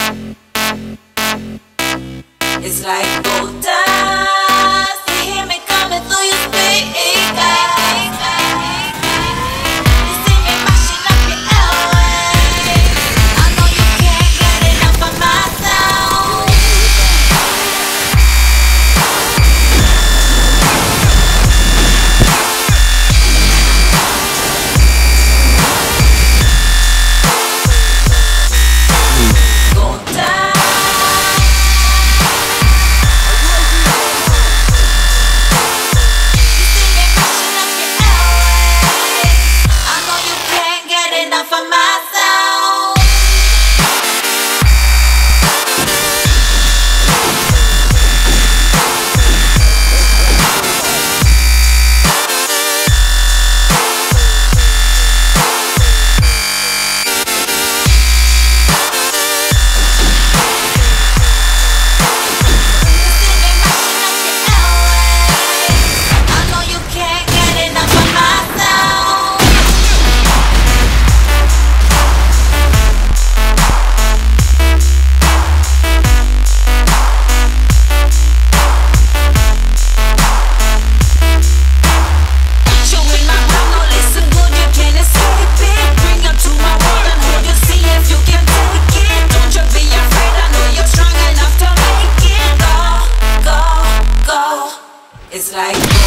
It's like gold dust. You hear me coming through your speakers. You see me mashing up your airwaves. I know you can't get enough of my sound. Gold dust. For myself, I know you can't get enough of myself. It's like